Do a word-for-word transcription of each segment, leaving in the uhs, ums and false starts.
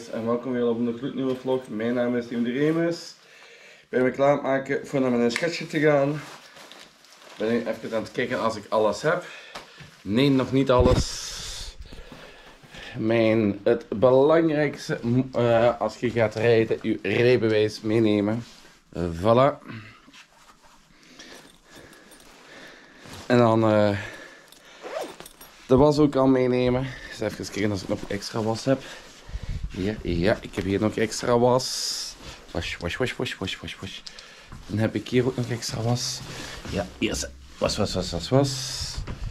en welkom weer op een gloednieuwe vlog. Mijn naam is Tim de Remus. Ik ben me klaar aan het maken voor naar mijn schetsje te gaan. Ik ben nu even aan het kijken als ik alles heb. Nee, nog niet alles. Mijn, het belangrijkste uh, als je gaat rijden, je rijbewijs meenemen. Uh, voilà. En dan uh, de was ook al meenemen. Dus even kijken als ik nog extra was heb. Ja, ja, ik heb hier nog extra was. Was, was, was, was, was, was, was. Dan heb ik hier ook nog extra was. Ja, eerst was, was, was, was, was.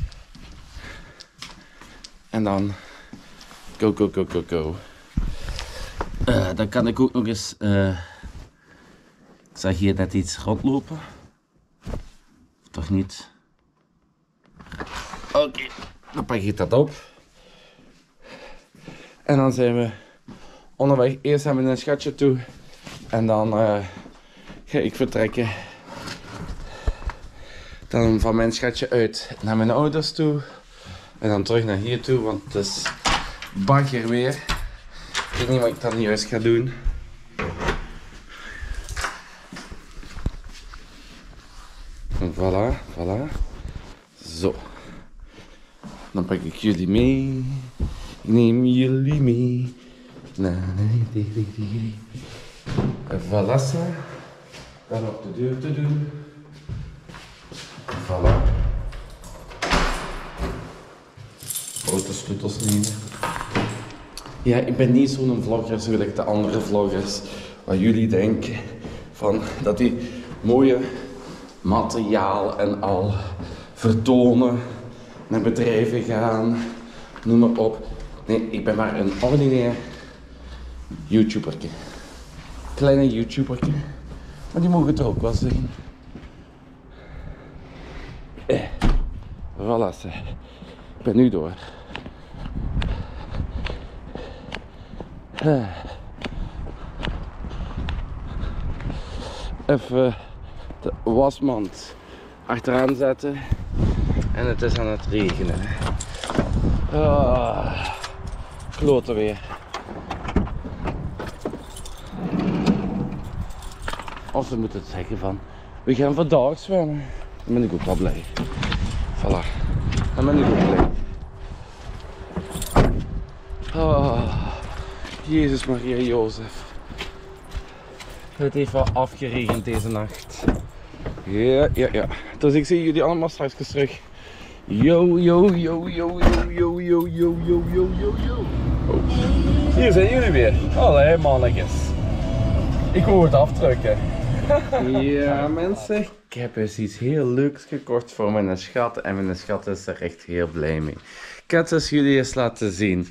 En dan go, go, go, go, go. Uh, dan kan ik ook nog eens. Uh, ik zag hier net iets rondlopen. Of toch niet? Oké, okay, dan pak ik dat op. En dan zijn we onderweg. Eerst gaan we naar een schatje toe. En dan uh, ga ik vertrekken. Dan van mijn schatje uit naar mijn ouders toe. En dan terug naar hier toe, want het is bagger weer. Ik weet niet wat ik dan juist ga doen. En voilà, voilà. Zo. Dan pak ik jullie mee. Ik neem jullie mee. En voilà. Dan op de deur te doen. Voilà. Autosleutels nemen. Ja, ik ben niet zo'n vlogger zoals de andere vloggers. Wat jullie denken van dat die mooie materiaal en al vertonen, naar bedrijven gaan, noem maar op. Nee, ik ben maar een ordinair YouTuberke. Kleine YouTuberke. Maar die mogen het er ook wel zijn. Eh, voilà, ze. Ik ben nu door. Eh. Even de wasmand achteraan zetten. En het is aan het regenen. Ah, kloten weer. Of we moeten het zeggen van, we gaan vandaag zwemmen. Dan ben ik ook wel blij. Voilà. Dan ben ik ook blij. Oh, Jezus Maria Jozef. Het heeft wel afgeregend deze nacht. Ja, ja, ja. Dus ik zie jullie allemaal straks terug. Yo, yo, yo, yo, yo, yo, yo, yo, yo, yo, yo, yo. Oh. Hier zijn jullie weer. Allee, mannetjes. Ik hoor het afdrukken. Ja, mensen. Ik heb eens iets heel leuks gekocht voor mijn schat. En mijn schat is er echt heel blij mee. Ik ga het dus jullie eens laten zien.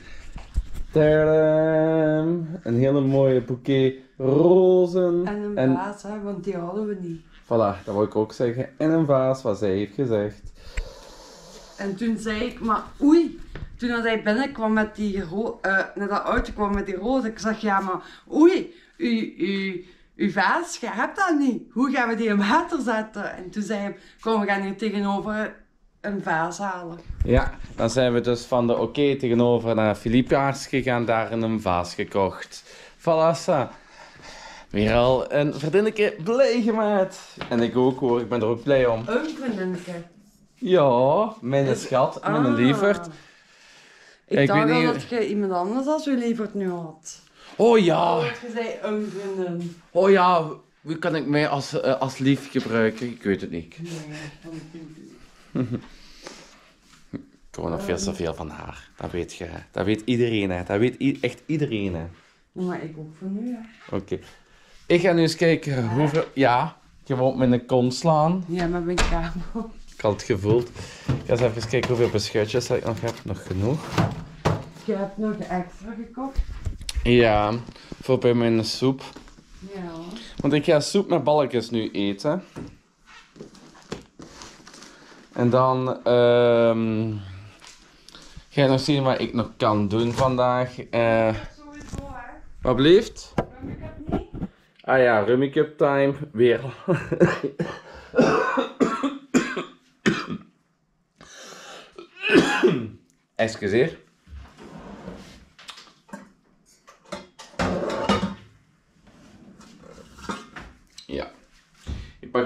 Tadam! Een hele mooie bouquet rozen. En een en... vaas, hè, want die hadden we niet. Voilà, dat wil ik ook zeggen. En een vaas, wat zij heeft gezegd. En toen zei ik, maar oei. Toen hij binnenkwam met die ro uh, naar dat auto kwam met die rozen. Ik zeg, ja maar oei, u, u, uw vaas, je hebt dat niet. Hoe gaan we die in water zetten? En toen zei hij, kom, we gaan hier tegenover een vaas halen. Ja, dan zijn we dus van de oké okay tegenover naar Philippeaars gegaan, daar een vaas gekocht. Voilà, weer al een vriendinnetje blij gemaakt. En ik ook hoor, ik ben er ook blij om. Een vriendinnetje? Ja, mijn is... schat, ah. mijn lieverd. Ik, ik dacht weet niet... dat je iemand anders als je lieverd nu had. Oh ja. Oh, je zei een vriendin. Oh ja, wie kan ik mij als, uh, als lief gebruiken? Ik weet het niet. Nee, dat vind ik. Ik hoor nog veel te veel van haar. Dat weet je. Dat weet iedereen. Hè. Dat weet i echt iedereen. Hè. Maar ik ook van nu. Oké. Okay. Ik ga nu eens kijken ja. hoeveel... Ja, gewoon met een kon slaan. Ja, met mijn kabel. Ik had het gevoeld. Ik ga eens even kijken hoeveel beschuitjes dat ik nog heb. Nog genoeg. Je hebt nog extra gekocht? Ja, voor bij mijn soep. Ja. Want ik ga soep met balkjes nu eten. En dan... Um, ga je nog zien wat ik nog kan doen vandaag. Uh, Sowieso, hè? Wat blijft? Rummikub niet? Ah ja, Rummikub time. Weer. Excuseer.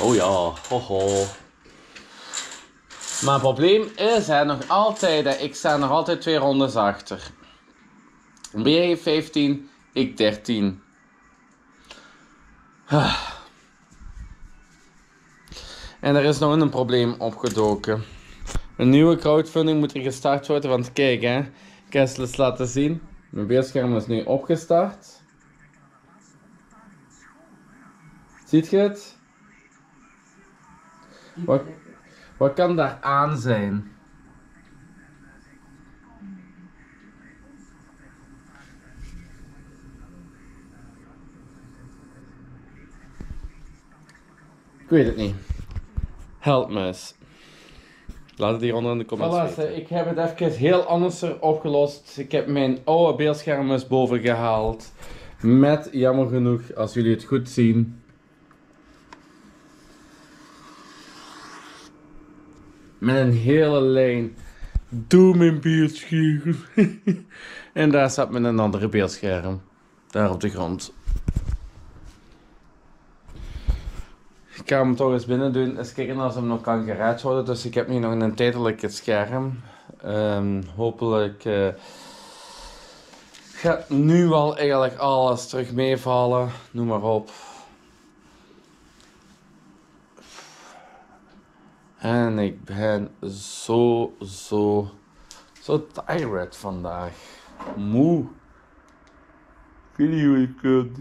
Oh ja, hoho. Maar het probleem is hè, nog altijd, hè, ik sta nog altijd twee rondes achter. B heeft vijftien, ik dertien. En er is nog een probleem opgedoken. Een nieuwe crowdfunding moet er gestart worden, want kijk hè, ik ga het eens laten zien. Mijn beeldscherm is nu opgestart. Ziet je het? Wat, wat kan daar aan zijn? Ik weet het niet. Help me eens. Laat het hieronder in de comments weten. Ik heb het even heel anders opgelost. Ik heb mijn oude beeldscherm eens boven gehaald. Met, jammer genoeg, als jullie het goed zien, met een hele lijn door mijn beeldscherm. En daar staat met een andere beeldscherm. Daar op de grond. Ik ga hem toch eens binnen doen, eens kijken als hem nog kan gereid worden. Dus ik heb nu nog een tijdelijke scherm. Um, hopelijk uh, gaat nu wel eigenlijk alles terug meevallen. Noem maar op. En ik ben zo, zo, zo tired vandaag. Moe. Video ik kunt.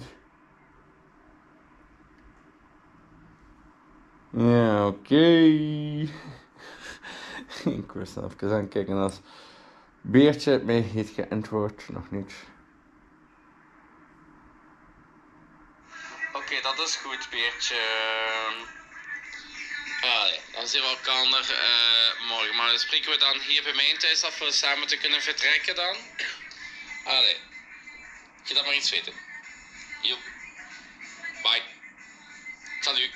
Ja, oké. Okay. Ik was dan even aan kijken als Beertje mij heeft geantwoord. Nog niet. Oké, okay, dat is goed, Beertje. Allee, dan zien we elkaar uh, morgen. Maar dan spreken we dan hier bij mij thuis af voor samen te kunnen vertrekken dan. Allee, ik ga dat maar iets weten. Joep. Bye. Salut.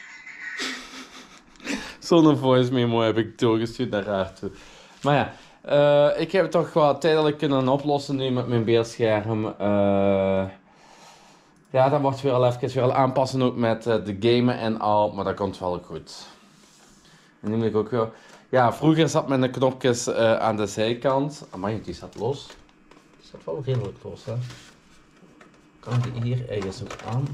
Zo'n voice memo heb ik doorgestuurd naar haar toe. Maar ja, uh, ik heb het toch wel tijdelijk kunnen oplossen nu met mijn beeldscherm. Uh, ja, dan wordt het weer al even weer al aanpassen ook met uh, de gamen en al, maar dat komt wel goed. En nu moet ik ook weer... Ja, vroeger zat mijn knopjes uh, aan de zijkant. Amai, die staat los. Die staat wel redelijk los, hè. Kan die hier ergens ook aan?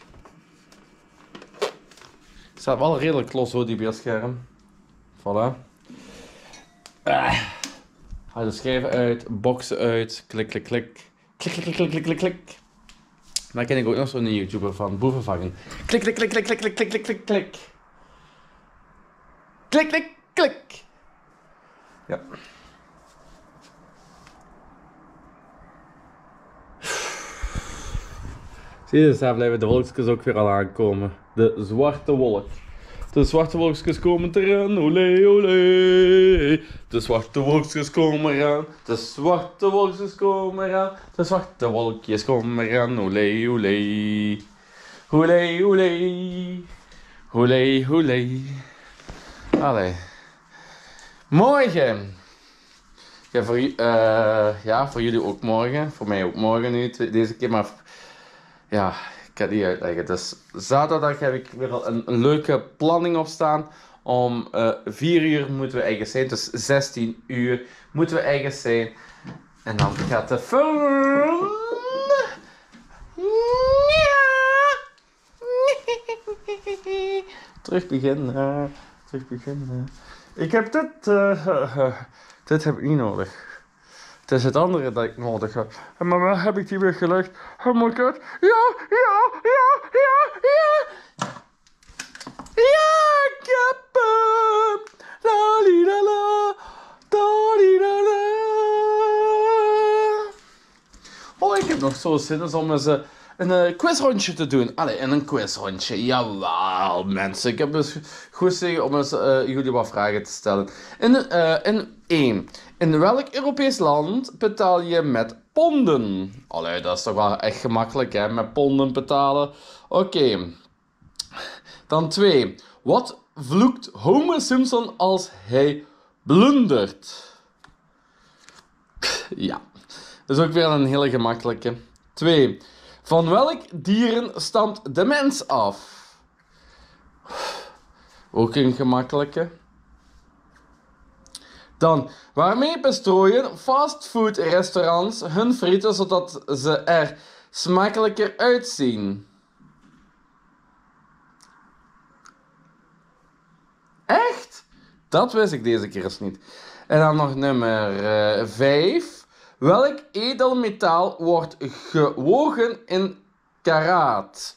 Staat wel redelijk los hoor, die beeldscherm. Voilà. Ah. Haal de schijven uit, boxen uit, klik, klik, klik. Klik, klik, klik, klik, klik, klik. Daar ken ik ook nog zo'n YouTuber van, Boevenvangen. Klik, klik, klik, klik, klik, klik, klik, klik, klik, klik. Klik, klik, klik. Ja. Zie je, dus daar blijven de wolkjes ook weer al aankomen. De zwarte wolk. De zwarte wolkjes komen eraan, olé olé. De zwarte wolkjes komen eraan. De zwarte wolkjes komen eraan. De zwarte wolkjes komen eraan, olé olé. Olé olé. Olé olé. Allee. Morgen. Ja voor, uh, ja, voor jullie ook morgen. Voor mij ook morgen nu, deze keer maar... Ja, ik kan het niet uitleggen. Dus zaterdag heb ik weer al een, een leuke planning op staan. Om uh, vier uur moeten we ergens zijn. Dus zestien uur moeten we ergens zijn. En dan gaat de film... Terug beginnen. Terug beginnen. Ik heb dit... Uh, uh, uh, dit heb ik niet nodig. Het is het andere dat ik nodig heb. Maar waar heb ik die weer gelegd? Oh my god. Ja, ja, ja, ja, ja. Ja, ik heb hem. La li la la. Da li la la. Oh, ik heb nog zo zin om eens uh, een uh, quizrondje te doen. Allee, en een quizrondje. Jawel, mensen. Ik heb dus goed zin om eens uh, jullie wat vragen te stellen. In, uh, in één. In welk Europees land betaal je met ponden? Allee, dat is toch wel echt gemakkelijk, hè? Met ponden betalen. Oké. Okay. Dan twee. Wat vloekt Homer Simpson als hij blundert? Ja, dat is ook weer een hele gemakkelijke. twee. Van welk dieren stamt de mens af? Ook een gemakkelijke. Dan, waarmee bestrooien fastfoodrestaurants hun frieten zodat ze er smakelijker uitzien? Echt? Dat wist ik deze keer eens niet. En dan nog nummer vijf. Welk edelmetaal wordt gewogen in karaat?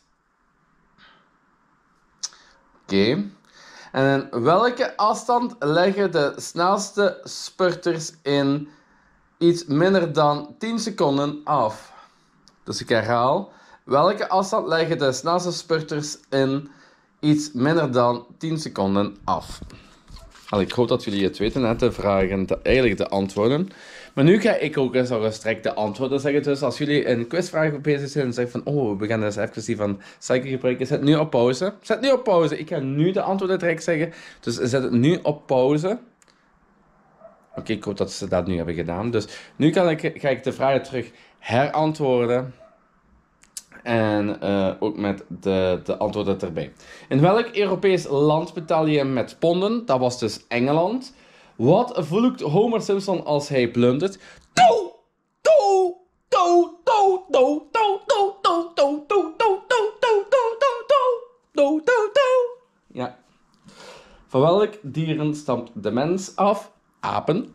Oké. Okay. En in welke afstand leggen de snelste spurters in iets minder dan tien seconden af? Dus ik herhaal. Welke afstand leggen de snelste spurters in iets minder dan tien seconden af? Al, ik hoop dat jullie het weten, hè, de vragen, de, eigenlijk de antwoorden. Maar nu ga ik ook eens restrekt de antwoorden zeggen. Dus als jullie een quizvraag bezig zijn en zeggen van, oh, we gaan eens even die van Psyche gebruiken, zet nu op pauze. Zet nu op pauze. Ik ga nu de antwoorden direct zeggen. Dus zet het nu op pauze. Oké, okay, ik hoop dat ze dat nu hebben gedaan. Dus nu kan ik, ga ik de vragen terug herantwoorden. En uh, ook met de, de antwoorden erbij. In welk Europees land betaal je met ponden? Dat was dus Engeland. Wat vloekt Homer Simpson als hij blundert? Toe! Toe! Toe! Toe! Toe! Toe! Toe! Toe! Toe! Toe! Toe! Toe! Toe! Toe! Toe! Toe! Toe! Ja. Van welk dieren stamt de mens af? Apen.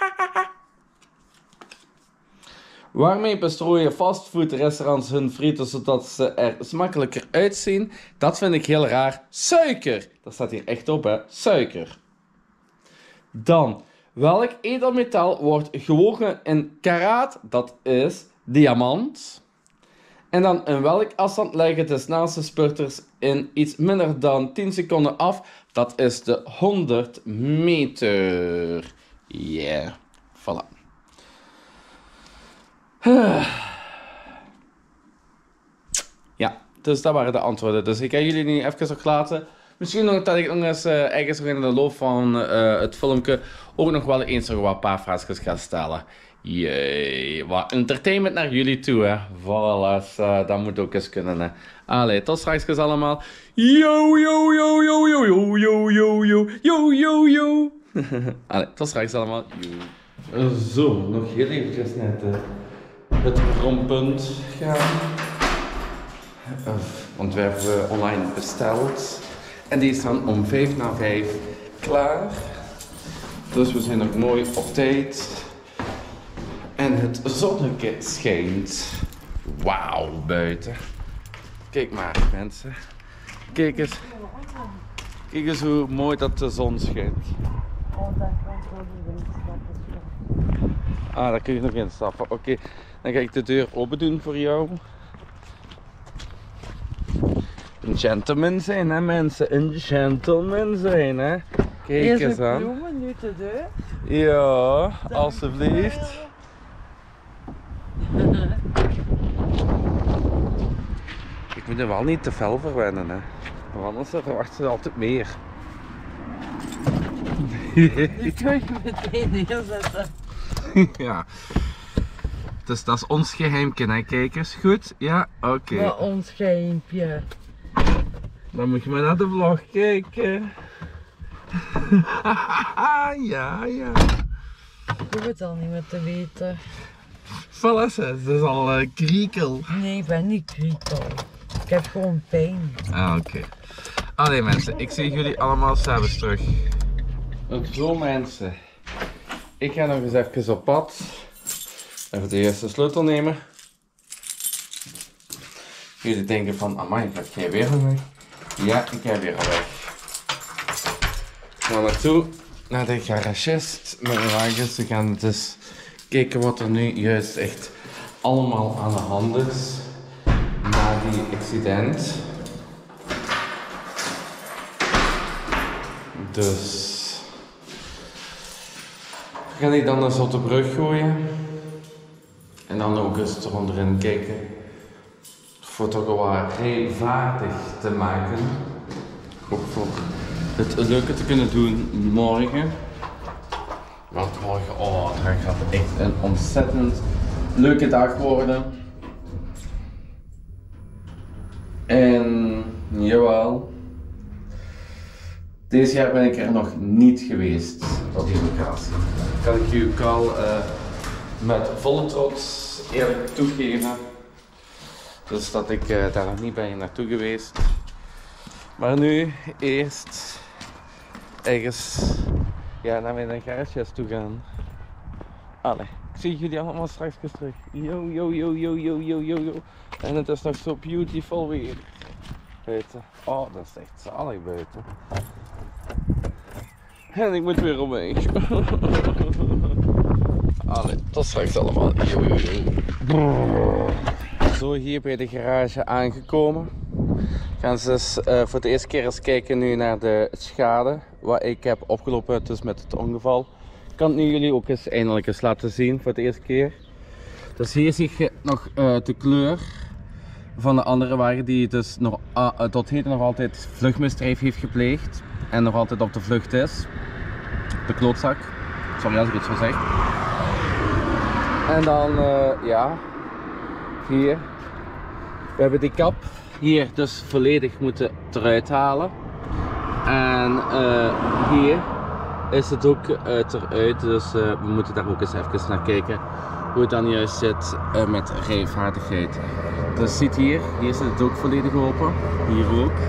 Waarmee bestrooien fastfoodrestaurants hun frieten zodat ze er smakelijker uitzien? Dat vind ik heel raar. Suiker! Dat staat hier echt op, hè. Suiker. Dan, welk edelmetaal wordt gewogen in karaat? Dat is diamant. En dan, in welk afstand leggen de snelste spurters in iets minder dan tien seconden af? Dat is de honderd meter. Yeah, voilà. Ja, dus dat waren de antwoorden. Dus ik ga jullie nu even nog laten. Misschien nog dat ik nog eens uh, ergens nog in de loop van uh, het filmpje ook nog wel eens nog wat paar vraagjes ga stellen. Jee, wat entertainment naar jullie toe, hè. Voilà, uh, dat moet ook eens kunnen, hè. Allee, tot straks allemaal. Yo, yo, yo, yo, yo, yo, yo, yo, yo, yo, yo, yo. Allee, tot straks allemaal. Yo. Zo, nog heel eventjes net uh, het bronpunt gaan. Uh, want we hebben online besteld. En die staan om vijf na vijf klaar. Dus we zijn nog mooi op tijd. En het zonnetje schijnt. Wauw, buiten. Kijk maar, mensen. Kijk eens. Kijk eens hoe mooi dat de zon schijnt. Ah, daar kun je nog instappen. Oké, okay. Dan ga ik de deur open doen voor jou. Een gentleman zijn, hè mensen. Een gentleman zijn, hè. Kijk eens aan. Bloemen nu de deur? Ja, alsjeblieft. Ik moet er wel niet te fel verwennen, hè. Want anders verwachten ze altijd meer. Die kun je meteen neerzetten. Ja. Dus dat is ons geheimje, hè, kijkers. Goed? Ja? Oké. Okay. Wat ons geheimpje. Dan moet je maar naar de vlog kijken. Ja, ja. Ik hoef het al niet meer te weten. Voilà, het is al uh, kriekel. Nee, ik ben niet kriekel. Ik heb gewoon pijn. Ah, oké. Okay. Allee mensen, ik zie jullie allemaal s'avonds terug. Ook zo mensen. Ik ga nog eens even op pad. Even de eerste sleutel nemen. Jullie denken van, amai, gaat jij weer al weg? Ja, ik ga weer al weg. We gaan naartoe naar de garagist met mijn wagens. We gaan dus kijken wat er nu juist echt allemaal aan de hand is. Na die accident. Dus we gaan die dan eens op de brug gooien. En dan ook eens eronderin kijken. Voor toch wat rijvaardig te maken. Ook voor het leuke te kunnen doen morgen. Want morgen, oh, dat gaat echt een ontzettend leuke dag worden. En jawel. Deze jaar ben ik er nog niet geweest op die locatie. Kan ik u ook al uh, met volle trots eerlijk toegeven. Dus dat ik uh, daar nog niet ben naartoe geweest. Maar nu eerst ergens ja, naar mijn garages toe gaan. Allee, ik zie jullie allemaal straks terug. Yo, yo, yo, yo, yo, yo, yo, yo. En het is nog zo beautiful weer. Buiten. Oh, dat is echt zalig buiten. En ik moet weer omheen. Allee, tot straks allemaal. Yo, yo, yo. Zo, hier bij de garage aangekomen. Gaan ze eens, uh, voor de eerste keer eens kijken nu naar de schade wat ik heb opgelopen dus met het ongeval. Ik kan het nu jullie ook eens eindelijk eens laten zien voor de eerste keer. Dus hier zie je nog uh, de kleur van de andere wagen die dus nog, uh, uh, tot heden nog altijd vluchtmisdrijf heeft gepleegd en nog altijd op de vlucht is. De klootzak, sorry als ik het zo zeg. En dan uh, ja, hier, we hebben die kap hier dus volledig moeten eruit halen. En uh, hier is het ook uh, eruit, dus uh, we moeten daar ook eens even naar kijken hoe het dan juist zit uh, met rijvaardigheid. Dus ziet hier, hier zit het ook volledig open, hier ook.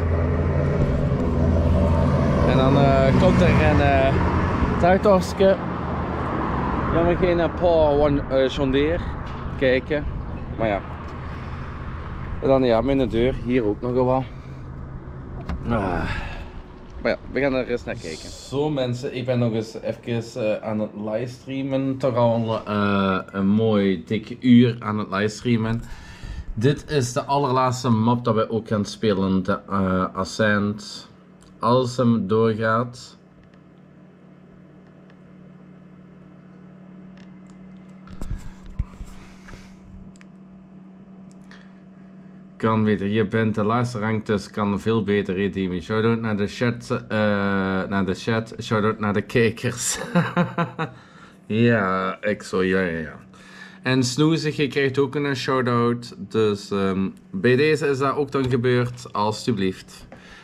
En dan uh, komt er een uh, tuigtorstje. Jammer geen uh, Power One uh, John Deere. Kijken, maar ja. En dan ja, mijn deur, hier ook nog wel. Ah. Maar ja, we gaan er eens naar kijken. Zo mensen, ik ben nog eens even uh, aan het livestreamen. Toch al uh, een mooi dikke uur aan het livestreamen. Dit is de allerlaatste map dat we ook gaan spelen, de uh, Ascent. Als hem doorgaat. Kan beter, je bent de laatste rank, dus kan veel beter redeemen. Shout-out naar de chat, uh, naar de chat, shout-out naar de kijkers. Ja, ik zo, ja, ja, ja. En Snoezig, je krijgt ook een shout-out, dus um, bij deze is dat ook dan gebeurd, alstublieft.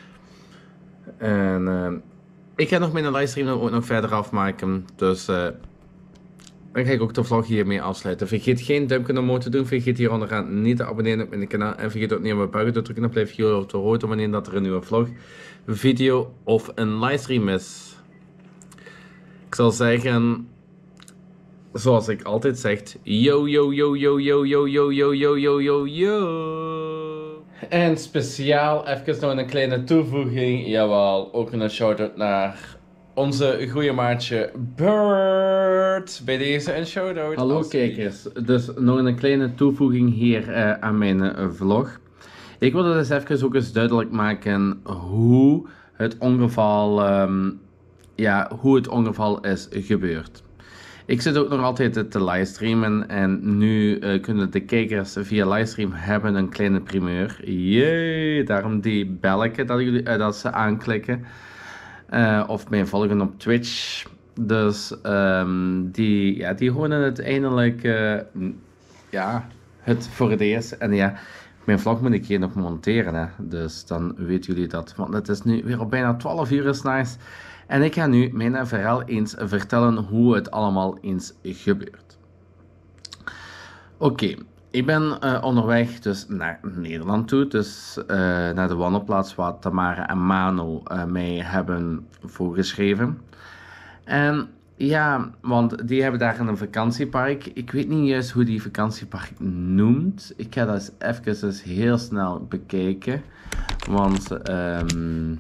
En uh, ik ga nog mijn livestream ook nog verder afmaken, dus uh, dan ga ik ook de vlog hiermee afsluiten. Vergeet geen duimpje omhoog te doen, vergeet hier onderaan niet te abonneren op mijn kanaal en vergeet ook niet op mijn buiten te drukken, dan blijf je op de hoogte wanneer dat er een nieuwe vlog, video of een livestream is. Ik zal zeggen, zoals ik altijd zeg, yo yo yo yo yo yo yo yo yo yo yo yo. En speciaal even nog een kleine toevoeging, jawel, ook een shout-out naar onze goede maatje Bert. Bij deze een shout-out. Hallo kijkers, dus nog een kleine toevoeging hier uh, aan mijn uh, vlog. Ik wilde dus even ook eens duidelijk maken hoe het ongeval, um, ja, hoe het ongeval is gebeurd. Ik zit ook nog altijd te livestreamen en nu uh, kunnen de kijkers via livestream hebben een kleine primeur. Jee, daarom die belletje dat, jullie, uh, dat ze aanklikken. Uh, of mij volgen op Twitch. Dus um, die, ja, die horen uiteindelijk uh, ja, het voor het eerst. En ja, mijn vlog moet ik hier nog monteren. Hè. Dus dan weten jullie dat. Want het is nu weer op bijna twaalf uur s'nachts. En ik ga nu mijn verhaal eens vertellen hoe het allemaal eens gebeurt. Oké. Okay. Ik ben uh, onderweg dus naar Nederland toe, dus uh, naar de wandelplaats waar Tamara en Mano uh, mij hebben voorgeschreven. En ja, want die hebben daar een vakantiepark. Ik weet niet juist hoe die vakantiepark noemt. Ik ga dat eens even dus heel snel bekijken. Want, um,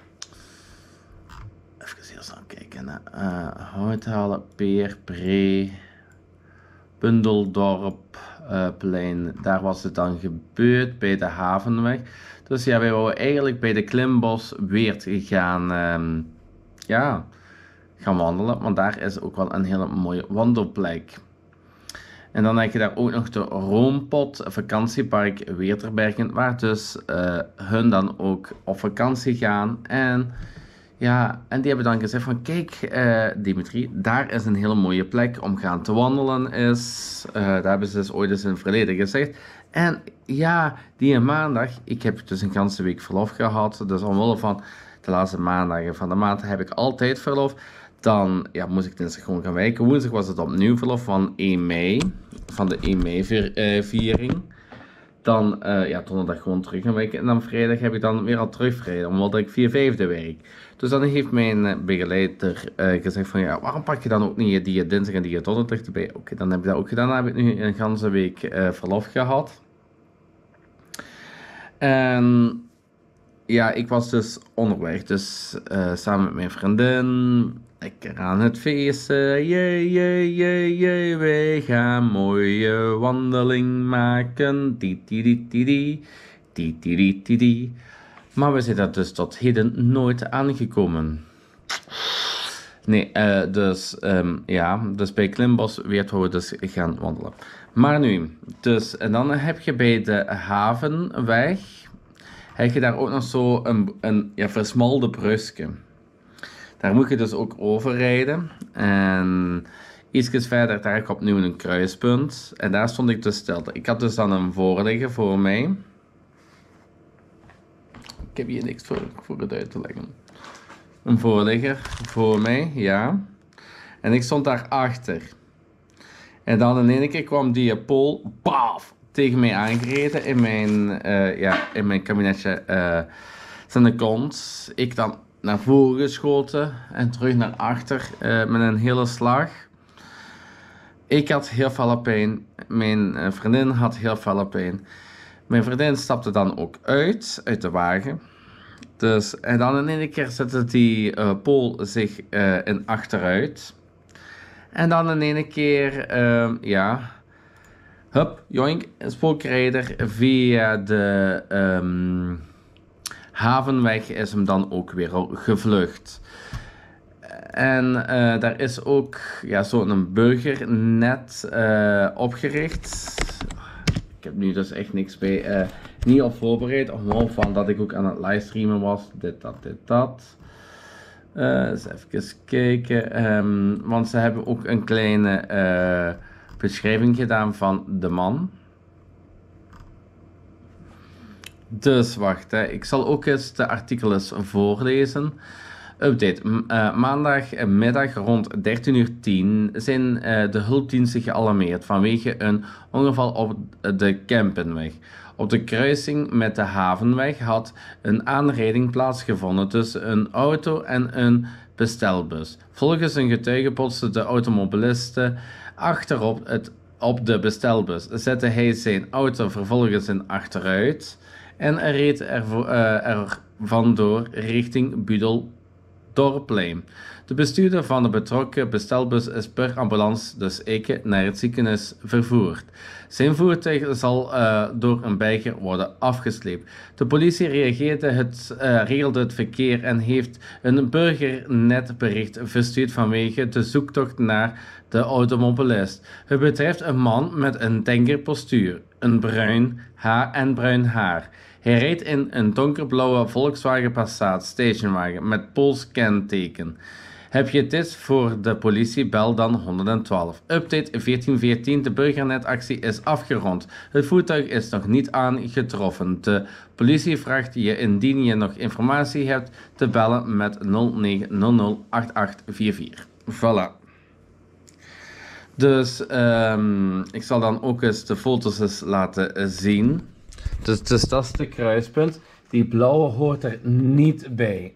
even heel snel kijken. Uh, Houthalen, Peer, Pre, Bundeldorp. Uh, plein, daar was het dan gebeurd bij de Havenweg. Dus ja, wij wouden eigenlijk bij de Klimbos weer gaan, um, ja, gaan wandelen, want daar is ook wel een hele mooie wandelplek. En dan heb je daar ook nog de Roompot vakantiepark Weterbergen, waar dus uh, hun dan ook op vakantie gaan. En ja, en die hebben dan gezegd van kijk uh, Dimitri, daar is een hele mooie plek om gaan te wandelen is. Uh, daar hebben ze dus ooit eens in het verleden gezegd. En ja, die maandag, ik heb dus een ganse week verlof gehad, dus omwille van de laatste maandagen van de maand heb ik altijd verlof. Dan ja, moest ik dinsdag gewoon gaan werken. Woensdag was het opnieuw verlof van één mei. Van de één mei viering. Dan uh, ja, donderdag gewoon terug gaan werken. En dan vrijdag heb ik dan weer al terug vrij. Omdat ik vier vijfde werk. Dus dan heeft mijn begeleider uh, gezegd van ja, waarom pak je dan ook niet die dinsdag en die donderdag erbij? Oké, okay, dan heb ik dat ook gedaan. Dan heb ik nu een ganse week uh, verlof gehad. En ja, ik was dus onderweg. Dus uh, samen met mijn vriendin. Lekker aan het feesten. Jee, jee, jee, jee. Wij gaan mooie wandeling maken. Die, die, die, die, die. Die, die, die, die, die. Maar we zijn er dus tot heden nooit aangekomen. Nee, uh, dus um, ja, dus bij Klimbos weer we dus gaan wandelen. Maar nu, dus, en dan heb je bij de havenweg, heb je daar ook nog zo een, een ja, versmalde brugje. Daar moet je dus ook overrijden. En iets verder, daar heb ik opnieuw een kruispunt. En daar stond ik dus stil. Ik had dus dan een voorligger voor mij. Ik heb hier niks voor, voor het uit te leggen. Een voorligger voor mij, ja. En ik stond daarachter. En dan in één keer kwam die pool, paf, tegen mij aangereden in mijn, uh, ja, in mijn kabinetje uh, zijn kont. Ik dan naar voren geschoten en terug naar achter uh, met een hele slag. Ik had heel veel pijn. Mijn uh, vriendin had heel veel pijn. Mijn vriendin stapte dan ook uit, uit de wagen. Dus, en dan in één keer zette die uh, pool zich uh, in achteruit. En dan in één keer, uh, ja, hup, joink, spookrijder via de um, havenweg is hem dan ook weer gevlucht. En uh, daar is ook ja, zo'n burger net uh, opgericht. Ik heb nu dus echt niks bij, uh, niet op voorbereid, omhoog van dat ik ook aan het livestreamen was. Dit, dat, dit, dat. Uh, eens even kijken, um, want ze hebben ook een kleine uh, beschrijving gedaan van de man. Dus wacht, hè. Ik zal ook eens de artikelen voorlezen. Update. Uh, maandagmiddag rond dertien uur tien zijn uh, de hulpdiensten gealarmeerd vanwege een ongeval op de Kempenweg. Op de kruising met de havenweg had een aanrijding plaatsgevonden tussen een auto en een bestelbus. Volgens een getuige botste de automobiliste achterop het, op de bestelbus. Zette hij zijn auto vervolgens in achteruit en reed er, uh, er vandoor richting Budel. Dorpplein. De bestuurder van de betrokken bestelbus is per ambulance dus Eke naar het ziekenhuis vervoerd. Zijn voertuig zal uh, door een berger worden afgesleept. De politie reageerde het, uh, regelde het verkeer en heeft een burgernetbericht verstuurd vanwege de zoektocht naar de automobilist. Het betreft een man met een denkerpostuur, een bruin haar en bruin haar. Hij reed in een donkerblauwe Volkswagen Passat stationwagen met Pools kenteken. Heb je dit voor de politie? Bel dan honderdtwaalf. Update veertien veertien. De burgernetactie is afgerond. Het voertuig is nog niet aangetroffen. De politie vraagt je indien je nog informatie hebt te bellen met nul negen nul nul acht acht vier vier. Voilà. Dus um, ik zal dan ook eens de foto's eens laten zien. Dus, dus dat is de kruispunt. Die blauwe hoort er niet bij.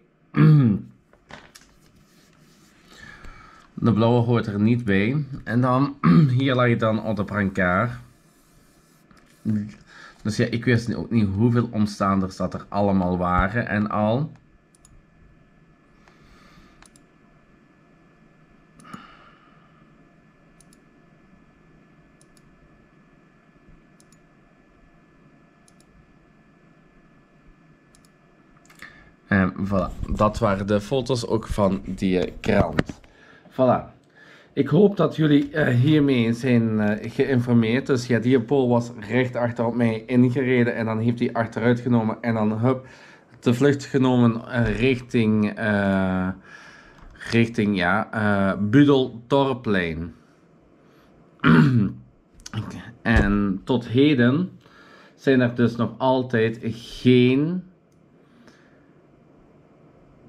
De blauwe hoort er niet bij. En dan, hier lag je dan op de brancard. Dus ja, ik wist ook niet hoeveel omstaanders dat er allemaal waren en al. En voilà, dat waren de foto's ook van die krant. Voilà. Ik hoop dat jullie uh, hiermee zijn uh, geïnformeerd. Dus ja, die pool was recht achter op mij ingereden en dan heeft hij achteruit genomen en dan hup, de vlucht genomen uh, richting, uh, richting ja, uh, Budel-Dorpplein. En tot heden zijn er dus nog altijd geen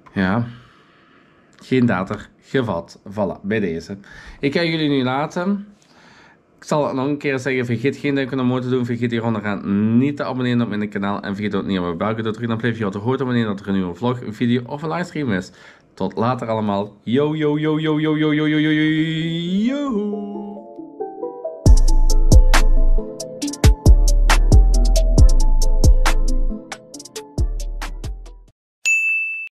Ja. Geen dater gevat. Voilà, bij deze. Ik ga jullie nu laten. Ik zal het nog een keer zeggen. Vergeet geen duimpje omhoog te doen. Vergeet hier onderaan niet te abonneren op mijn kanaal. En vergeet ook niet op mijn belletje te drukken. Dan blijf je op de hoogte wanneer dat er een nieuwe vlog, een video of een livestream is. Tot later allemaal. Yo, yo, yo, yo, yo, yo, yo, yo, yo, yo.